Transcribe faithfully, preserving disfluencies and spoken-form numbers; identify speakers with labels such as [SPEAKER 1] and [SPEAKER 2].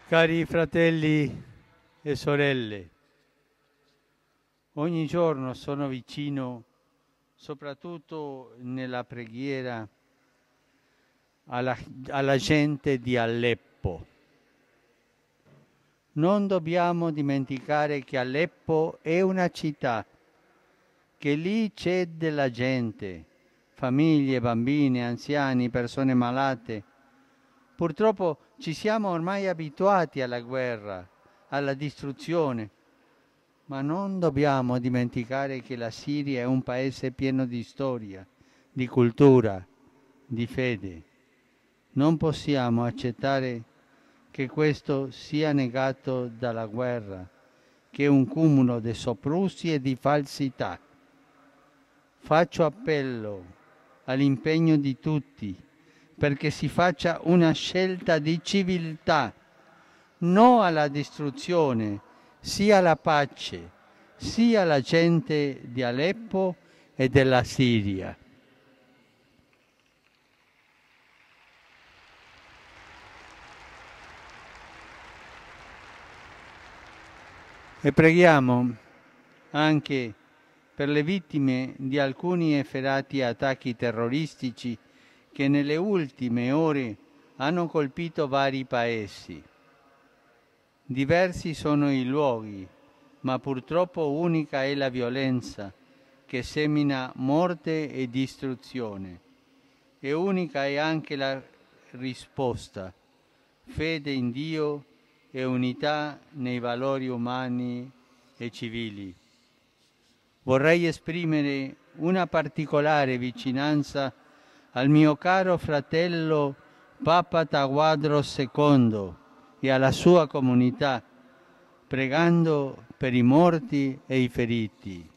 [SPEAKER 1] Cari fratelli e sorelle, ogni giorno sono vicino, soprattutto nella preghiera, alla, alla gente di Aleppo. Non dobbiamo dimenticare che Aleppo è una città, che lì c'è della gente, famiglie, bambini, anziani, persone malate. Purtroppo ci siamo ormai abituati alla guerra, alla distruzione, ma non dobbiamo dimenticare che la Siria è un paese pieno di storia, di cultura, di fede. Non possiamo accettare che questo sia negato dalla guerra, che è un cumulo di soprusi e di falsità. Faccio appello all'impegno di tutti perché si faccia una scelta di civiltà, no alla distruzione, sia alla pace, sia alla gente di Aleppo e della Siria. E preghiamo anche per le vittime di alcuni efferati attacchi terroristici che nelle ultime ore hanno colpito vari paesi. Diversi sono i luoghi, ma purtroppo unica è la violenza che semina morte e distruzione. E unica è anche la risposta, fede in Dio e unità nei valori umani e civili. Vorrei esprimere una particolare vicinanza al mio caro fratello Papa Tawadros secondo e alla sua comunità, pregando per i morti e i feriti.